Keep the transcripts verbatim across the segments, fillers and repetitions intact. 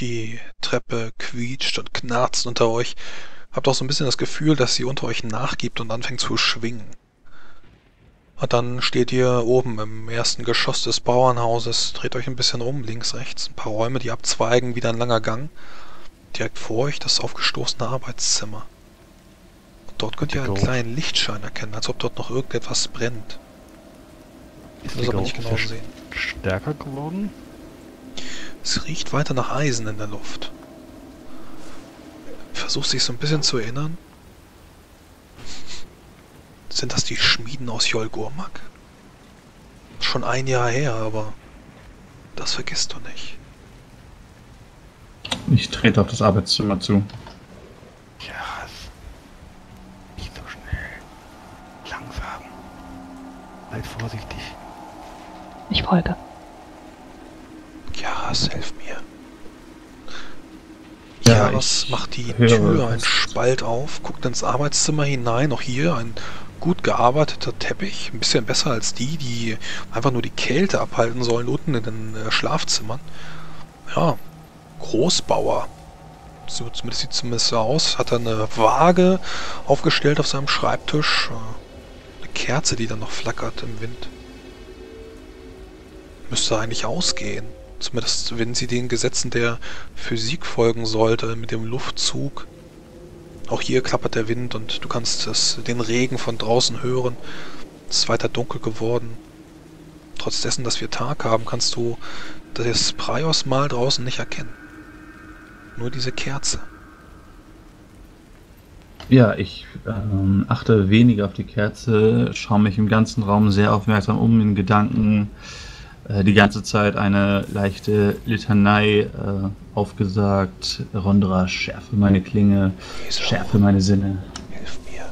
Die Treppe quietscht und knarzt unter euch. Habt auch so ein bisschen das Gefühl, dass sie unter euch nachgibt und anfängt zu schwingen. Und dann steht ihr oben im ersten Geschoss des Bauernhauses, dreht euch ein bisschen um, links, rechts, ein paar Räume, die abzweigen, wieder ein langer Gang. Direkt vor euch das aufgestoßene Arbeitszimmer. Und dort könnt ihr einen kleinen Lichtschein erkennen, als ob dort noch irgendetwas brennt. Ist das aber nicht genau sehen. Stärker geworden? Es riecht weiter nach Eisen in der Luft. Versucht sich so ein bisschen zu erinnern. Sind das die Schmieden aus Yolgurmak? Schon ein Jahr her, aber das vergisst du nicht. Ich trete auf das Arbeitszimmer zu. Ja, nicht so schnell. Langsam. Seid vorsichtig. Ich folge. Jaras, hilf mir. Ja, Jaras macht die höre Tür einen was. Spalt auf, guckt ins Arbeitszimmer hinein. Auch hier ein gut gearbeiteter Teppich. Ein bisschen besser als die, die einfach nur die Kälte abhalten sollen unten in den äh, Schlafzimmern. Ja, Großbauer. So zumindest sieht zumindest so aus. Hat er eine Waage aufgestellt auf seinem Schreibtisch. Eine Kerze, die dann noch flackert im Wind. Müsste eigentlich ausgehen. Zumindest wenn sie den Gesetzen der Physik folgen sollte, mit dem Luftzug. Auch hier klappert der Wind und du kannst es, den Regen von draußen hören. Es ist weiter dunkel geworden. Trotz dessen, dass wir Tag haben, kannst du das Praios-Mal draußen nicht erkennen. Nur diese Kerze. Ja, ich ähm, achte weniger auf die Kerze, schaue mich im ganzen Raum sehr aufmerksam um, in Gedanken äh, die ganze Zeit eine leichte Litanei äh, aufgesagt. Rondra, schärfe meine Klinge, schärfe meine Sinne. Hilf mir.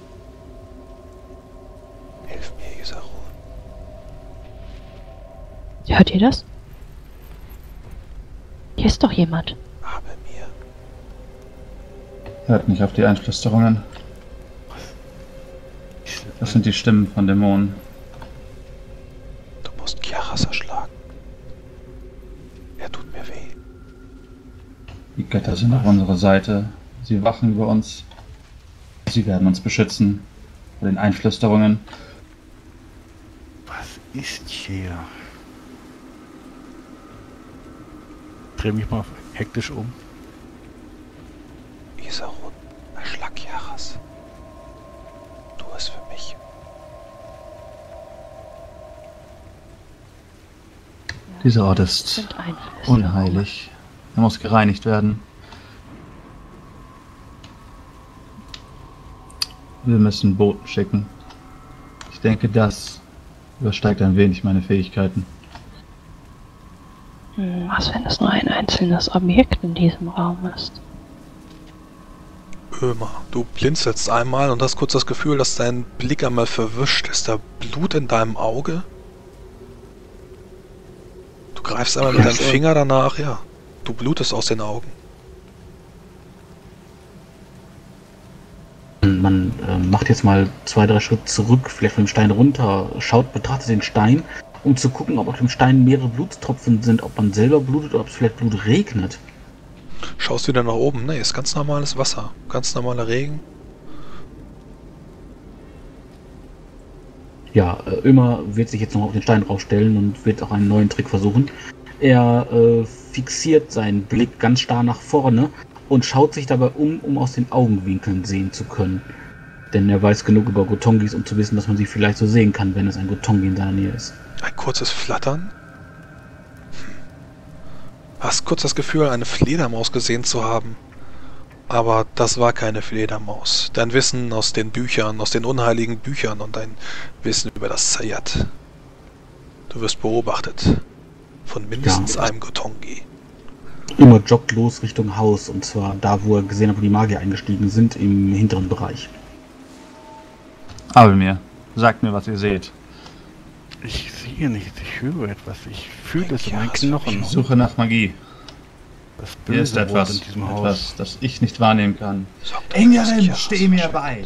Hilf mir, Isarun. Hört ihr das? Hier ist doch jemand. Habe mir. Hört nicht auf die Einflüsterungen. Das sind die Stimmen von Dämonen. Du musst Kiaras erschlagen. Er tut mir weh. Die Götter sind auf unserer Seite. Sie wachen über uns. Sie werden uns beschützen vor den Einflüsterungen. Was ist hier? Dreh mich mal hektisch um. Isarun, erschlag Kiaras. Tu es für mich. Dieser Ort ist Sind Einflüsterungen. unheilig. Er muss gereinigt werden. Wir müssen Boten schicken. Ich denke, das übersteigt ein wenig meine Fähigkeiten. Hm, was, wenn es nur ein einzelnes Objekt in diesem Raum ist? Ömer, du blinzelst einmal und hast kurz das Gefühl, dass dein Blick einmal verwischt. Ist da Blut in deinem Auge? Du greifst einmal mit deinem Finger danach, ja. Du blutest aus den Augen. Man äh, macht jetzt mal zwei, drei Schritte zurück, vielleicht von dem Stein runter, schaut, betrachtet den Stein, um zu gucken, ob auf dem Stein mehrere Blutstropfen sind, ob man selber blutet oder ob es vielleicht Blut regnet. Schaust wieder nach oben? Nee, ist ganz normales Wasser. Ganz normaler Regen. Ja, äh, Ömer wird sich jetzt noch auf den Stein raufstellen und wird auch einen neuen Trick versuchen. Er äh, fixiert seinen Blick ganz starr nach vorne und schaut sich dabei um, um aus den Augenwinkeln sehen zu können. Denn er weiß genug über Gotongis, um zu wissen, dass man sie vielleicht so sehen kann, wenn es ein Gotongi in seiner Nähe ist. Ein kurzes Flattern? Hm. Hast kurz das Gefühl, eine Fledermaus gesehen zu haben. Aber das war keine Fledermaus. Dein Wissen aus den Büchern, aus den unheiligen Büchern und dein Wissen über das Zayat. Du wirst beobachtet. Von mindestens Ja. einem Gotongi. Ömer joggt los Richtung Haus, und zwar da, wo er gesehen hat, wo die Magier eingestiegen sind, im hinteren Bereich. Abelmir, sagt mir, was ihr seht. Ich sehe nichts, ich höre etwas, ich fühle es in Ja, meinen es Knochen. Ich suche nach Magie. Das Hier ist böse Wort etwas, in diesem Haus. etwas, das ich nicht wahrnehmen kann. Sag doch, dass Engerin, Kiaras steh mir verschwunden. bei!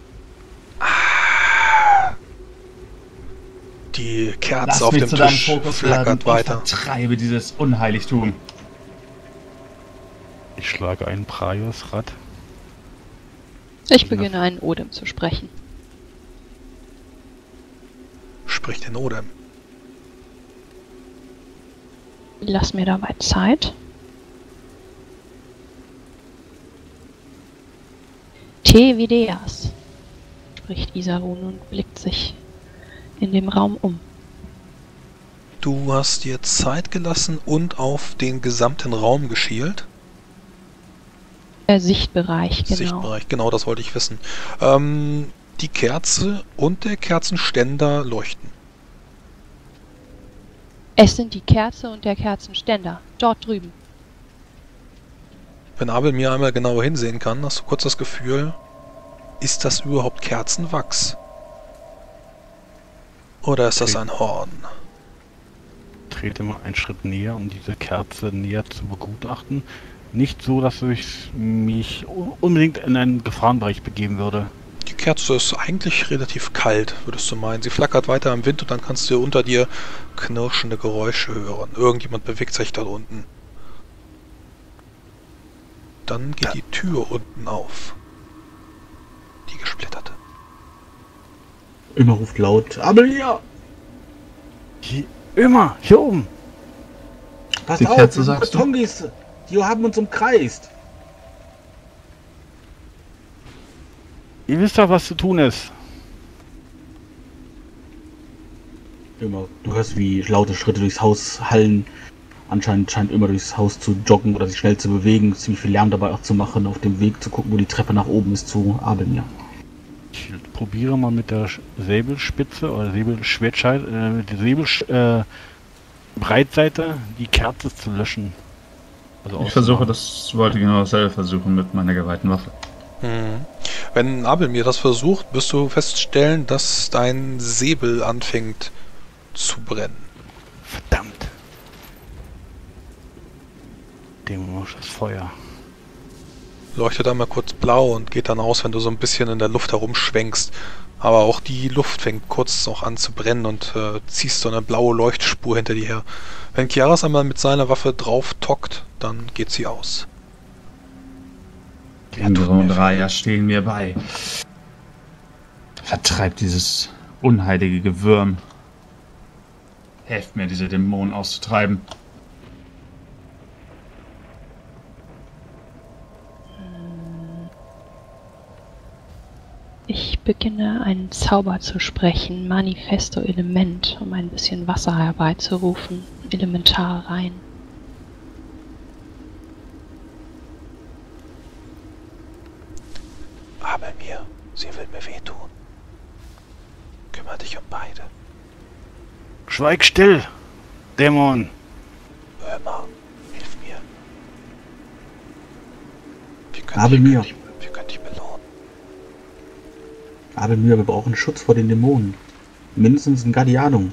Die Kerze Lass auf mich dem zu deinem Tisch Fokus werden flackert und weiter. vertreibe dieses Unheiligtum. Ich schlage einen Praios-Rad. Ich beginne einen Odem zu sprechen. Sprich den Odem. Lass mir dabei Zeit. Tevideas, spricht Isarun und blickt sich in dem Raum um. Du hast dir Zeit gelassen und auf den gesamten Raum geschielt. Der Sichtbereich, genau. Sichtbereich, genau, das wollte ich wissen. Ähm, die Kerze und der Kerzenständer leuchten. Es sind die Kerze und der Kerzenständer, dort drüben. Wenn Abel mir einmal genauer hinsehen kann, hast du kurz das Gefühl, ist das überhaupt Kerzenwachs? Oder ist das ein Horn? Trete mal einen Schritt näher, um diese Kerze näher zu begutachten. Nicht so, dass ich mich unbedingt in einen Gefahrenbereich begeben würde. Die Kerze ist eigentlich relativ kalt, würdest du meinen. Sie flackert weiter im Wind und dann kannst du unter dir knirschende Geräusche hören. Irgendjemand bewegt sich da unten. Dann geht Ja. die Tür unten auf. Die gesplitterte. Immer ruft laut, Amelia! Hier, immer, hier oben. Pass Die auf, Kerze, die sagst du? Tongis, die haben uns umkreist. Ihr wisst doch, was zu tun ist. Immer, du hörst, wie laute Schritte durchs Haus hallen. Anscheinend scheint immer durchs Haus zu joggen oder sich schnell zu bewegen, ziemlich viel Lärm dabei auch zu machen, auf dem Weg zu gucken, wo die Treppe nach oben ist zu Abelmir. Ich probiere mal mit der Sch- Säbelspitze oder Säbelschwertscheid, äh, mit der Säbelbreitseite äh, Breitseite die Kerze zu löschen. Also Ich versuche, auszumachen. das wollte genau dasselbe versuchen mit meiner geweihten Waffe. Mhm. Wenn Abel mir das versucht, wirst du feststellen, dass dein Säbel anfängt zu brennen. Verdammt. Dämonisches das Feuer. Leuchtet einmal kurz blau und geht dann aus, wenn du so ein bisschen in der Luft herumschwenkst. Aber auch die Luft fängt kurz noch an zu brennen und äh, ziehst so eine blaue Leuchtspur hinter dir her. Wenn Kiaras einmal mit seiner Waffe drauf tockt, dann geht sie aus. Indra und Raya stehen mir bei. Vertreibt dieses unheilige Gewürm. Helft mir, diese Dämonen auszutreiben. Ich beginne einen Zauber zu sprechen, Manifesto Element, um ein bisschen Wasser herbeizurufen, elementar rein. Aber mir, sie will mir wehtun. Kümmere dich um beide. Schweig still, Dämon. Hör mal, hilf mir. Wir können Abelmir, dich, wir können dich belohnen. Abelmir, wir brauchen Schutz vor den Dämonen. Mindestens ein Guardianum.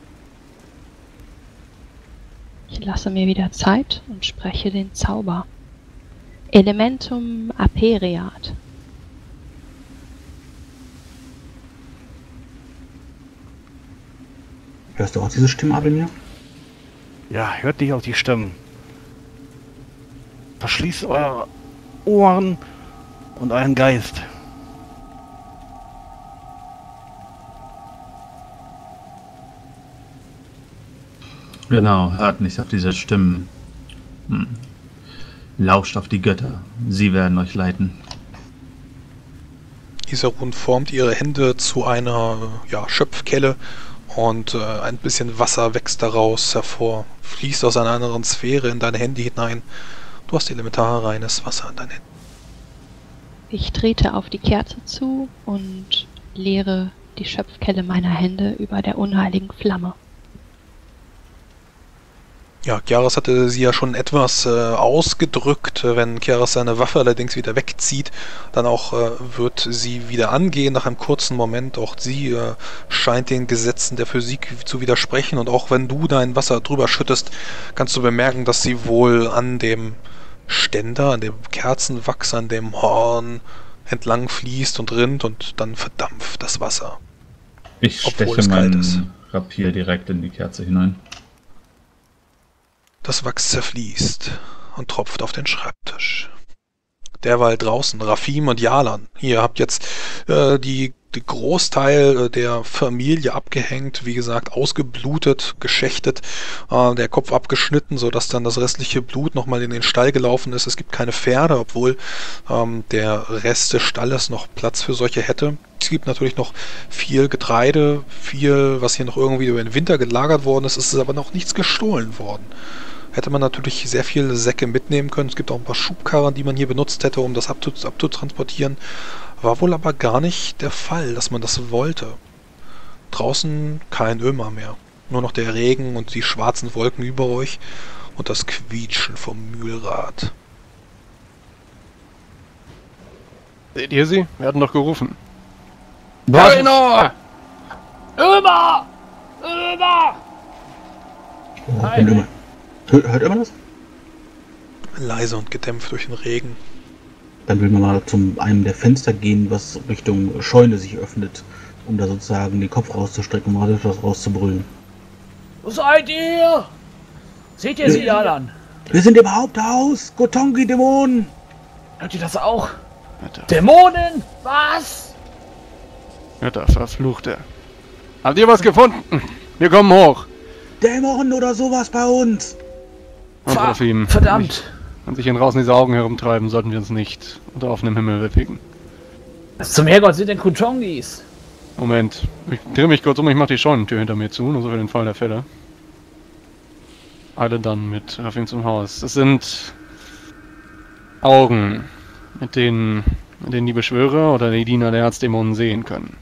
Ich lasse mir wieder Zeit und spreche den Zauber. Elementum Aperiat. Hörst du auch diese Stimme, Abelmir? Ja, hört nicht auf die Stimmen. Verschließt eure Ohren und euren Geist. Genau, hört nicht auf diese Stimmen. Hm. Lauscht auf die Götter. Sie werden euch leiten. Isarun formt ihre Hände zu einer ja, Schöpfkelle und äh, ein bisschen Wasser wächst daraus hervor, fließt aus einer anderen Sphäre in deine Hände hinein. Du hast elementar reines Wasser in deinen Händen. Ich trete auf die Kerze zu und leere die Schöpfkelle meiner Hände über der unheiligen Flamme. Ja, Kiaras hatte sie ja schon etwas äh, ausgedrückt. Wenn Kiaras seine Waffe allerdings wieder wegzieht, dann auch äh, wird sie wieder angehen nach einem kurzen Moment. Auch sie äh, scheint den Gesetzen der Physik zu widersprechen. Und auch wenn du dein Wasser drüber schüttest, kannst du bemerken, dass sie wohl an dem Ständer, an dem Kerzenwachs, an dem Horn entlang fließt und rinnt und dann verdampft das Wasser. Ich Obwohl steche es kalt ist. meinen Rapier direkt in die Kerze hinein. Das Wachs zerfließt. und tropft auf den Schreibtisch. Derweil draußen Rafim und Yalan. Ihr habt jetzt äh, die, die Großteil der Familie abgehängt, wie gesagt, ausgeblutet, geschächtet, äh, der Kopf abgeschnitten, sodass dann das restliche Blut nochmal in den Stall gelaufen ist. Es gibt keine Pferde, obwohl ähm, der Rest des Stalles noch Platz für solche hätte. Es gibt natürlich noch viel Getreide, viel, was hier noch irgendwie über den Winter gelagert worden ist. Es ist aber noch nichts gestohlen worden. Hätte man natürlich sehr viele Säcke mitnehmen können. Es gibt auch ein paar Schubkarren, die man hier benutzt hätte, um das abzutransportieren. War wohl aber gar nicht der Fall, dass man das wollte. Draußen kein Ömer mehr. Nur noch der Regen und die schwarzen Wolken über euch und das Quietschen vom Mühlrad. Seht ihr sie? Wir hatten doch gerufen. Keiner! Ömer! Ömer! Wenn Ömer. Hört, hört immer das? Leise und gedämpft durch den Regen. Dann will man mal zum einem der Fenster gehen, was Richtung Scheune sich öffnet, um da sozusagen den Kopf rauszustrecken, um mal etwas rauszubrüllen. Wo seid ihr? Seht ihr sie alle an? Wir sind im Haupthaus! Gotongi-Dämonen! Hört ihr das auch? Alter, Dämonen? Was? Alter, verfluchte. Habt ihr was gefunden? Wir kommen hoch. Dämonen oder sowas bei uns! Und Ver- Rafim, Verdammt! wenn sich hier draußen diese Augen herumtreiben, sollten wir uns nicht unter offenem Himmel bewegen. Was zum Herrgott sind denn Kutongis? Moment, ich drehe mich kurz um, ich mache die Scheunentür hinter mir zu, nur so für den Fall der Fälle. Alle dann mit Rafim zum Haus. Das sind Augen, mit denen, mit denen die Beschwörer oder die Diener der Herzdämonen sehen können.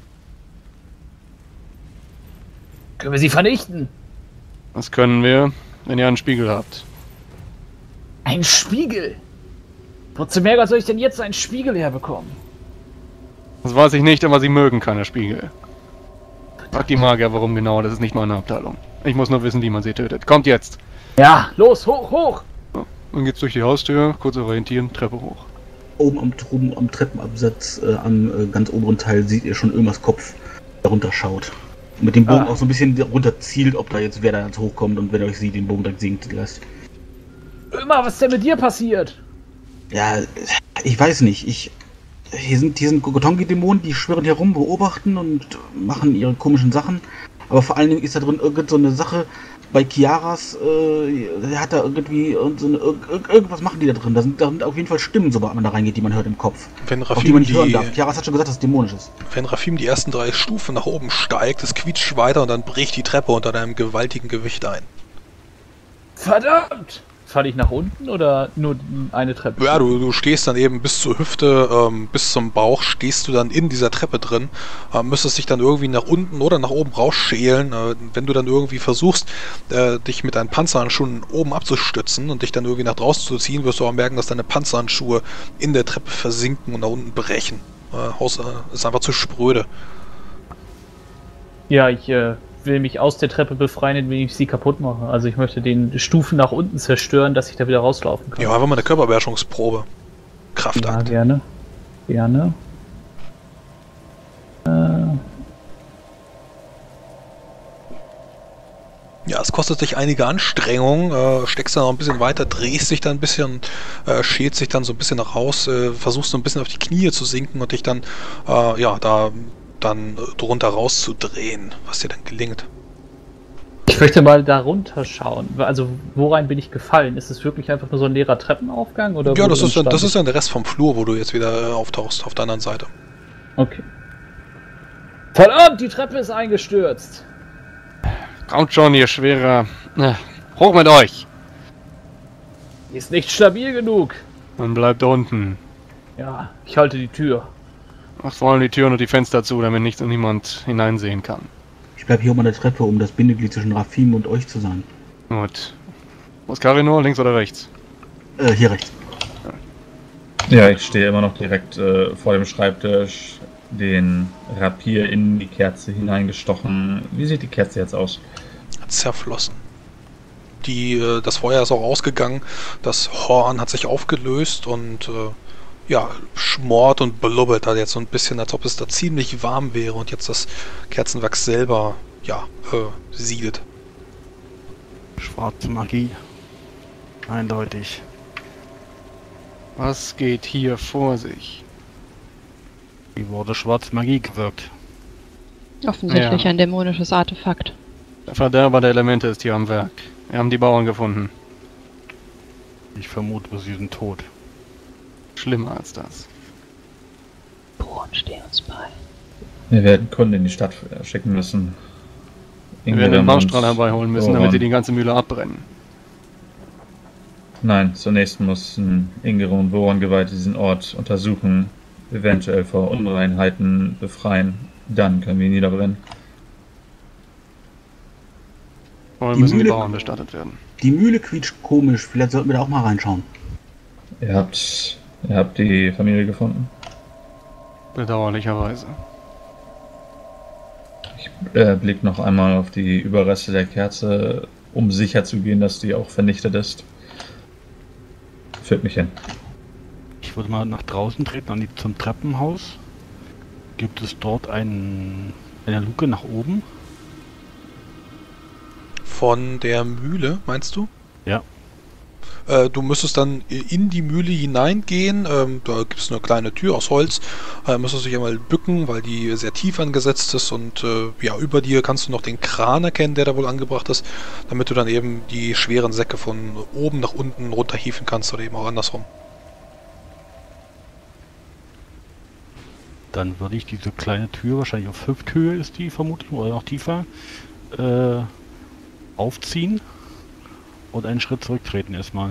Können wir sie vernichten? Das können wir, wenn ihr einen Spiegel habt. Ein Spiegel? Wo zum Herrgott soll ich denn jetzt einen Spiegel herbekommen? Das weiß ich nicht, aber sie mögen keine Spiegel. Frag die Magier, warum genau, das ist nicht meine Abteilung. Ich muss nur wissen, wie man sie tötet. Kommt jetzt! Ja, los, hoch, hoch! So, dann geht's durch die Haustür, kurz orientieren, Treppe hoch. Oben am, oben am Treppenabsatz, äh, am äh, ganz oberen Teil, seht ihr schon Ömers Kopf, der runterschaut. Mit dem Bogen Ah. auch so ein bisschen runter zielt, ob da jetzt wer da jetzt hochkommt und wenn er euch sieht, den Bogen direkt sinken lässt. Ömer, was ist denn mit dir passiert? Ja, ich weiß nicht. Ich. Hier sind, hier sind Gotongi-Dämonen, die schwirren hier rum, beobachten und machen ihre komischen Sachen. Aber vor allen Dingen ist da drin irgend so eine Sache bei Chiaras, äh, der hat da irgendwie irgend so eine, irg irgendwas machen die da drin. Da sind, da sind auf jeden Fall Stimmen, sobald man da reingeht, die man hört im Kopf. Wenn Auf die Rafim man nicht hören die, darf. Chiaras hat schon gesagt, dass es dämonisch ist. wenn Rafim die ersten drei Stufen nach oben steigt, es quietscht weiter und dann bricht die Treppe unter deinem gewaltigen Gewicht ein. Verdammt! Falle ich nach unten oder nur eine Treppe? Ja, du, du stehst dann eben bis zur Hüfte, ähm, bis zum Bauch, stehst du dann in dieser Treppe drin, äh, müsstest dich dann irgendwie nach unten oder nach oben rausschälen. Äh, wenn du dann irgendwie versuchst, äh, dich mit deinen Panzerhandschuhen oben abzustützen und dich dann irgendwie nach draußen zu ziehen, wirst du auch merken, dass deine Panzerhandschuhe in der Treppe versinken und nach unten brechen. Äh, Haus äh, ist einfach zu spröde. Ja, ich äh, will mich aus der Treppe befreien, indem ich sie kaputt mache. Also ich möchte den Stufen nach unten zerstören, dass ich da wieder rauslaufen kann. Ja, einfach mal eine Körperbeherrschungsprobe. Ja, Kraftakt. gerne. Gerne. Äh, Ja, es kostet dich einige Anstrengung, äh, steckst dann noch ein bisschen weiter, drehst dich dann ein bisschen, äh, schälst dich dann so ein bisschen nach raus, äh, versuchst so ein bisschen auf die Knie zu sinken und dich dann, äh, ja, da dann drunter rauszudrehen, was dir dann gelingt. ich möchte mal da runter schauen. Also worein bin ich gefallen? Ist es wirklich einfach nur so ein leerer Treppenaufgang? Oder Ja, wo das drin ist, dann, stand? das ist dann der Rest vom Flur, wo du jetzt wieder äh, auftauchst, auf der anderen Seite. Okay. Verdammt, die Treppe ist eingestürzt. Kommt schon, ihr Schwerer. Na, hoch mit euch! Die ist nicht stabil genug. Dann bleibt unten. Ja, ich halte die Tür. Macht vor allem die Türen und die Fenster zu, damit nichts und niemand hineinsehen kann. Ich bleib hier oben an der Treppe, um das Bindeglied zwischen Rafim und euch zu sein. Gut. Wo ist Karinor? Links oder rechts? Äh, hier rechts. Ja, ich stehe immer noch direkt äh, vor dem Schreibtisch, den Rapier in die Kerze hineingestochen. Wie sieht die Kerze jetzt aus? Zerflossen. Die, äh, das Feuer ist auch ausgegangen, das Horn hat sich aufgelöst und äh, ja, schmort und blubbert da jetzt so ein bisschen, als ob es da ziemlich warm wäre und jetzt das Kerzenwachs selber, ja, äh, siedet. Schwarze Magie. Eindeutig. Was geht hier vor sich? Hier wurde Schwarzmagie gewirkt. Offensichtlich Ja. ein dämonisches Artefakt. Der Verderber der Elemente ist hier am Werk. Wir haben die Bauern gefunden. Ich vermute, sie sind tot. Schlimmer als das. Bohren, steh uns bei. Wir werden Kunden in die Stadt äh, schicken müssen. Wir werden den Ingrid Baustrahl und herbeiholen müssen, Goran. damit sie die ganze Mühle abbrennen. Nein, zunächst müssen Ingrid und Boron Geweihte diesen Ort untersuchen, eventuell vor Unreinheiten befreien. Dann können wir ihn niederbrennen. Vorher Die müssen die Mühle- Bauern bestattet werden. Die Mühle quietscht komisch. Vielleicht sollten wir da auch mal reinschauen. Ihr habt, ihr habt die Familie gefunden. Bedauerlicherweise. Ich äh, blick noch einmal auf die Überreste der Kerze, um sicher zu gehen, dass die auch vernichtet ist. Führt mich hin. Ich würde mal nach draußen treten, an die, zum Treppenhaus. Gibt es dort einen, eine Luke nach oben? Von der Mühle, meinst du? Ja. Äh, du müsstest dann in die Mühle hineingehen. Ähm, da gibt es eine kleine Tür aus Holz. Äh, müsstest dich einmal bücken, weil die sehr tief angesetzt ist. Und äh, ja, über dir kannst du noch den Kran erkennen, der da wohl angebracht ist, damit du dann eben die schweren Säcke von oben nach unten runterhieven kannst oder eben auch andersrum. Dann würde ich diese kleine Tür, wahrscheinlich auf Hüfthöhe ist die vermutlich, oder noch tiefer, äh, aufziehen und einen Schritt zurücktreten erstmal.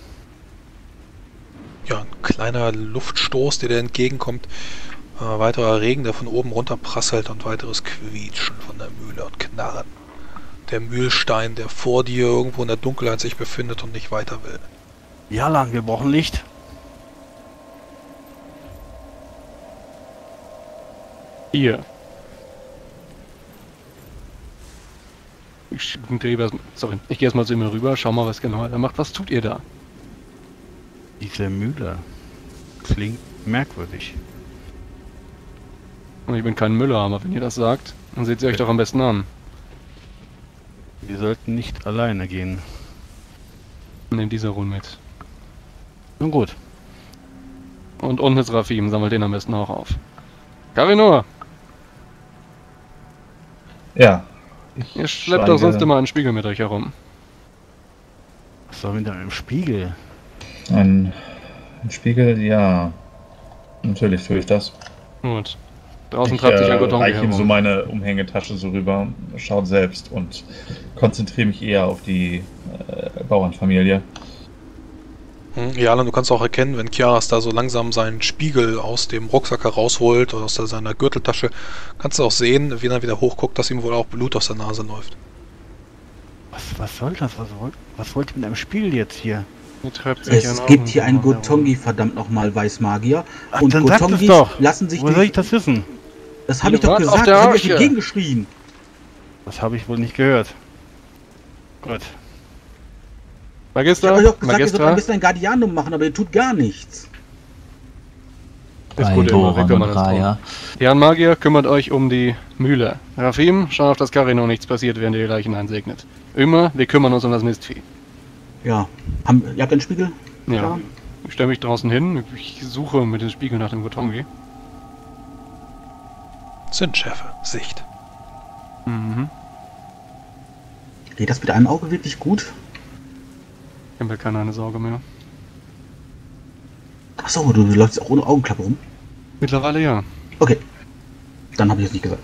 Ja, ein kleiner Luftstoß, der dir entgegenkommt. Äh, weiterer Regen, der von oben runter prasselt und weiteres Quietschen von der Mühle und Knarren. Der Mühlstein, der vor dir irgendwo in der Dunkelheit sich befindet und nicht weiter will. Ja, lang, wir brauchen Licht. Hier. Ich drehe erst, sorry, ich gehe erstmal zu ihm rüber, schau mal, was genau er macht. Was tut ihr da? Diese Mühle klingt merkwürdig. Und ich bin kein Müller, aber wenn ihr das sagt, dann seht ihr euch doch am besten an. Wir sollten nicht alleine gehen. Nehmt diese Ruhe mit. Nun gut. Und unten ist Rafim, sammelt den am besten auch auf. Karinor, Ja. Ich ihr schleppt doch steige- sonst immer einen Spiegel mit euch herum. Was soll mit einem Spiegel? Ein, ein Spiegel, ja. Natürlich tue ich das. Gut. Draußen Ich treibt sich ein äh, Gotongi reiche ihm so herum. meine Umhängetasche so rüber, schaut selbst und konzentriere mich eher auf die äh, Bauernfamilie. Hm, ja, Alan, du kannst auch erkennen, wenn Kiaras da so langsam seinen Spiegel aus dem Rucksack herausholt oder aus der- seiner Gürteltasche, kannst du auch sehen, wie er wieder hochguckt, dass ihm wohl auch Blut aus der Nase läuft. Was, was soll das? Was, wollt, was wollt ihr mit einem Spiegel jetzt hier? Ihr treibt sich Es ein gibt hier einen Augenbrauen Gotongi, verdammt nochmal, Weißmagier. Ach, Und dann sagt es Gotongis doch. lassen sich Woher soll durch... ich das wissen? Das habe Ihr ich doch wart auf gesagt, der da habe ich Arche. dagegen geschrien. Das habe ich wohl nicht gehört. Gut. Ich habe Magistra, euch doch gesagt, ihr sollt Magistra, ein bisschen ein Guardianum machen, aber ihr tut gar nichts. ist gut, immer, wir kümmern uns drum. Die Herren Magier kümmert euch um die Mühle. Rafim, schau auf, dass Karinor nichts passiert, während ihr die Leichen einsegnet. Immer, wir kümmern uns um das Mistvieh. Ja. Haben, ihr habt einen Spiegel? Ja. Ich stelle mich draußen hin, ich suche mit dem Spiegel nach dem Gotongi. Sinnschärfe, Sicht. Mhm. Geht das mit einem Auge wirklich gut? Ich habe mir keine Sorge mehr. Achso, du läufst auch ohne Augenklappe rum. Mittlerweile ja. Okay. Dann habe ich es nicht gesagt.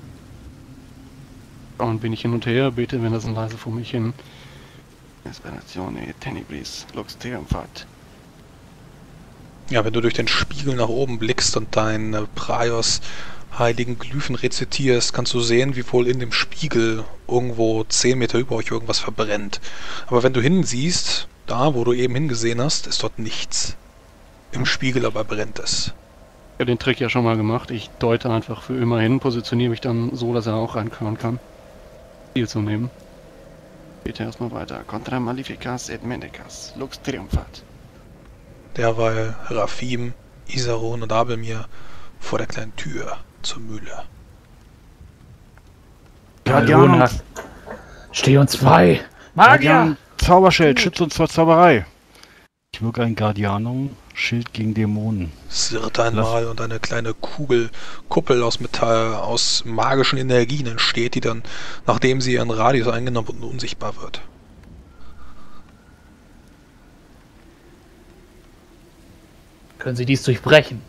Und bin ich hin und her, bete, wenn das leise vor mich hin. Inspiratione tenebris lux triumphat. Ja, wenn du durch den Spiegel nach oben blickst und deinen äh, Praios heiligen Glyphen rezitierst, kannst du sehen, wie wohl in dem Spiegel irgendwo zehn Meter über euch irgendwas verbrennt. Aber wenn du hinsiehst, da wo du eben hingesehen hast, ist dort nichts. Im Spiegel aber brennt es. Ich habe den Trick ja schon mal gemacht. Ich deute einfach für immer hin, positioniere mich dann so, dass er auch reinkören kann. Ziel zu nehmen. Geht erstmal weiter. Contra maleficas et mendicas lux triumphat. Derweil Rafim, Isaron und Abelmir vor der kleinen Tür zur Mühle. Hallo, Steh uns bei! Magier! Guardian Zauberschild, Gut. schützt uns vor Zauberei. Ich wirke ein Guardianum, Schild gegen Dämonen. Es wird einmal und eine kleine Kugel, Kuppel aus Metall, aus magischen Energien entsteht, die dann, nachdem sie ihren Radius eingenommen und unsichtbar wird. Können Sie dies durchbrechen?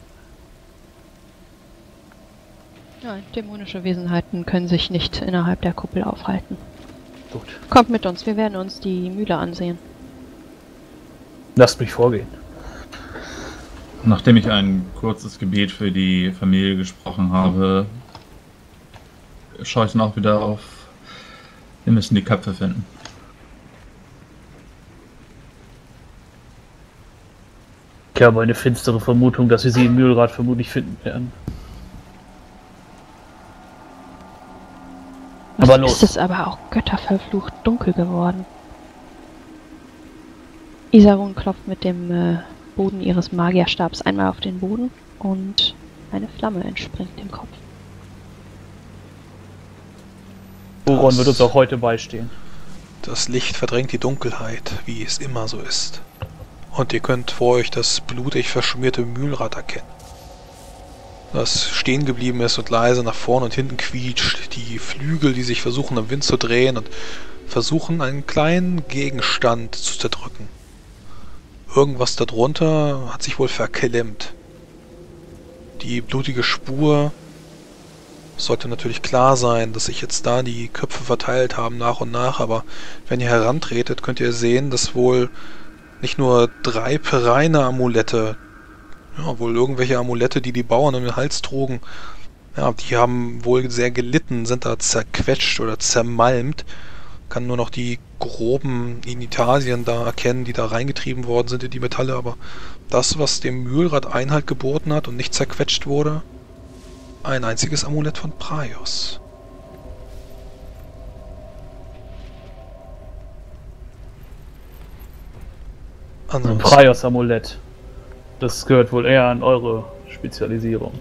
Nein, dämonische Wesenheiten können sich nicht innerhalb der Kuppel aufhalten. Gut. Kommt mit uns, wir werden uns die Mühle ansehen. Lasst mich vorgehen. Nachdem ich ein kurzes Gebet für die Familie gesprochen habe, schaue ich dann auch wieder auf. Wir müssen die Köpfe finden. Ich habe eine finstere Vermutung, dass wir sie im Mühlrad vermutlich finden werden. Aber los. Ist es aber auch götterverflucht dunkel geworden. Isarun klopft mit dem äh, Boden ihres Magierstabs einmal auf den Boden und eine Flamme entspringt dem Kopf. Boron wird uns auch heute beistehen. Das Licht verdrängt die Dunkelheit, wie es immer so ist. Und ihr könnt vor euch das blutig verschmierte Mühlrad erkennen, das stehen geblieben ist und leise nach vorne und hinten quietscht. Die Flügel, die sich versuchen im Wind zu drehen und versuchen einen kleinen Gegenstand zu zerdrücken. Irgendwas darunter hat sich wohl verklemmt. Die blutige Spur sollte natürlich klar sein, dass sich jetzt da die Köpfe verteilt haben nach und nach, aber wenn ihr herantretet, könnt ihr sehen, dass wohl nicht nur drei Pereine-Amulette, ja, wohl irgendwelche Amulette, die die Bauern um den Hals trugen, ja, die haben wohl sehr gelitten, sind da zerquetscht oder zermalmt. Kann nur noch die groben Initalien da erkennen, die da reingetrieben worden sind in die Metalle, aber das, was dem Mühlrad Einhalt geboten hat und nicht zerquetscht wurde, ein einziges Amulett von Praios. Ein Ansonsten, Praios-Amulett. Das gehört wohl eher an eure Spezialisierung.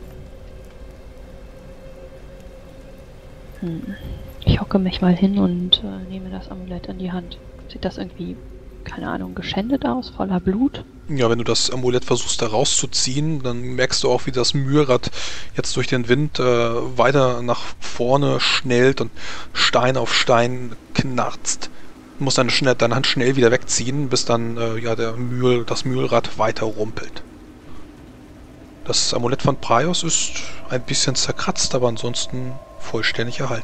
Hm. Ich hocke mich mal hin und äh, nehme das Amulett in die Hand. Sieht das irgendwie, keine Ahnung, geschändet aus, voller Blut? ja, wenn du das Amulett versuchst da rauszuziehen, dann merkst du auch, wie das Mühlrad jetzt durch den Wind äh, weiter nach vorne schnellt und Stein auf Stein knarzt. Du musst deine, schnell, deine Hand schnell wieder wegziehen, bis dann äh, ja, der Mühl, das Mühlrad weiter rumpelt. Das Amulett von Praios ist ein bisschen zerkratzt, aber ansonsten vollständig erhalten.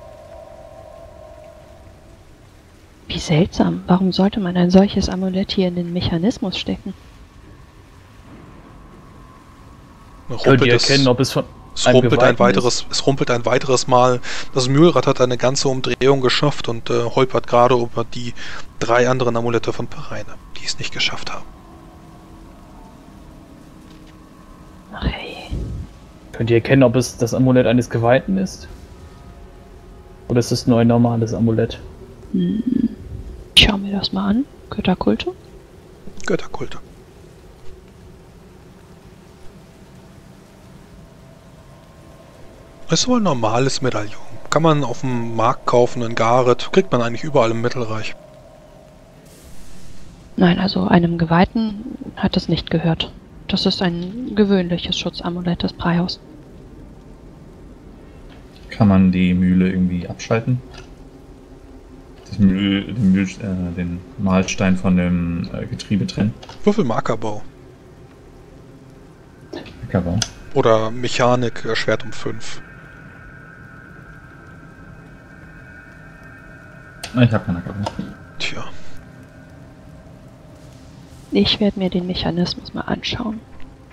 Wie seltsam. Warum sollte man ein solches Amulett hier in den Mechanismus stecken? Könnt ihr es- erkennen, ob es von Es einem rumpelt, ein Geweihten weiteres, es rumpelt ein weiteres Mal. Das Mühlrad hat eine ganze Umdrehung geschafft und äh, holpert gerade über die drei anderen Amulette von Pereine, die es nicht geschafft haben. Ach hey. Könnt ihr erkennen, ob es das Amulett eines Geweihten ist? Oder ist es nur ein normales Amulett? Hm. Ich schau mir das mal an. Götterkulte? Götterkulte. Ist wohl ein normales Medaillon. Kann man auf dem Markt kaufen in Gareth. Kriegt man eigentlich überall im Mittelreich. Nein, also einem Geweihten hat es nicht gehört. Das ist ein gewöhnliches Schutzamulett des Praios. Kann man die Mühle irgendwie abschalten? Das Mühl, den, Mühl, äh, den Mahlstein von dem äh, Getriebe trennen? Würfel Markerbau. Ackerbau. Oder Mechanik, äh, Schwert um fünf. Ah, ich habe keinen Ackerbau. Tja. Ich werde mir den Mechanismus mal anschauen.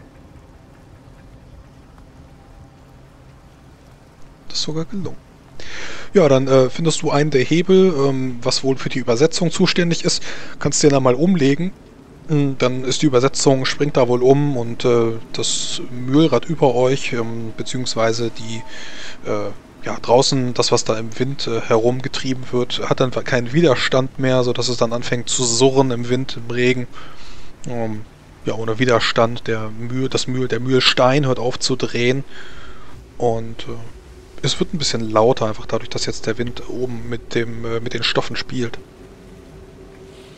Das ist sogar gelungen. Ja, dann äh, findest du einen der Hebel, ähm, was wohl für die Übersetzung zuständig ist. Kannst den dann mal umlegen. Mm, Dann ist die Übersetzung, springt da wohl um und äh, das Mühlrad über euch, ähm, beziehungsweise die, äh, ja, draußen, das, was da im Wind äh, herumgetrieben wird, hat dann keinen Widerstand mehr, sodass es dann anfängt zu surren im Wind, im Regen. Ähm, ja, ohne Widerstand, der Mühl, das Mühl, der Mühlstein hört auf zu drehen und äh, es wird ein bisschen lauter, einfach dadurch, dass jetzt der Wind oben mit dem äh, mit den Stoffen spielt.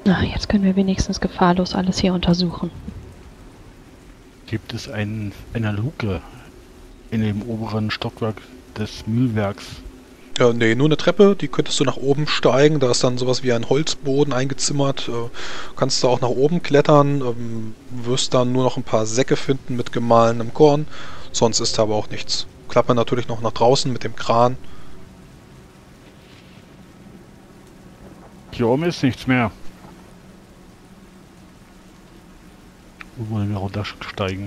Na, jetzt können wir wenigstens gefahrlos alles hier untersuchen. Gibt es ein, eine Luke in dem oberen Stockwerk des Mühlwerks? Ja, nee, nur eine Treppe, die könntest du nach oben steigen, da ist dann sowas wie ein Holzboden eingezimmert, äh, kannst du auch nach oben klettern, ähm, wirst dann nur noch ein paar Säcke finden mit gemahlenem Korn, sonst ist da aber auch nichts. Klappe natürlich noch nach draußen mit dem Kran. Hier oben ist nichts mehr. Wo wollen wir runtersteigen?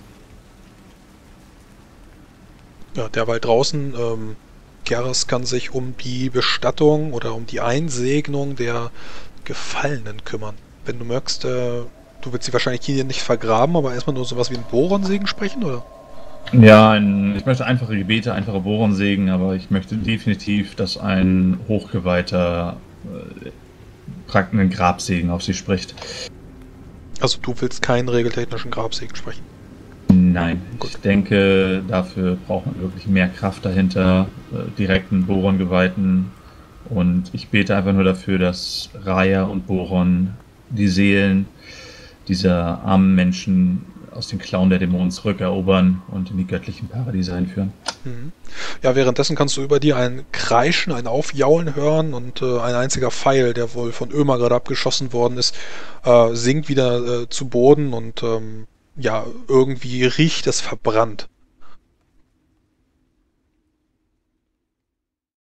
Ja, derweil draußen, ähm, Keres kann sich um die Bestattung oder um die Einsegnung der Gefallenen kümmern. Wenn du möchtest, äh, du willst sie wahrscheinlich hier nicht vergraben, aber erstmal nur sowas wie einen Boronsegen sprechen, oder? Ja, ein, ich möchte einfache Gebete, einfache Boronsegen, aber ich möchte definitiv, dass ein hochgeweihter äh, praktisch einen Grabsegen auf sie spricht. Also du willst keinen regeltechnischen Grabsegen sprechen? Nein, ich denke, dafür braucht man wirklich mehr Kraft dahinter, äh, direkten Boron-Geweihten. Und ich bete einfach nur dafür, dass Raya und Boron die Seelen dieser armen Menschen aus den Klauen der Dämonen zurückerobern und in die göttlichen Paradiese einführen. Mhm. Ja, währenddessen kannst du über dir ein Kreischen, ein Aufjaulen hören und äh, ein einziger Pfeil, der wohl von Ömer gerade abgeschossen worden ist, äh, sinkt wieder äh, zu Boden und ähm, ja, irgendwie riecht es verbrannt.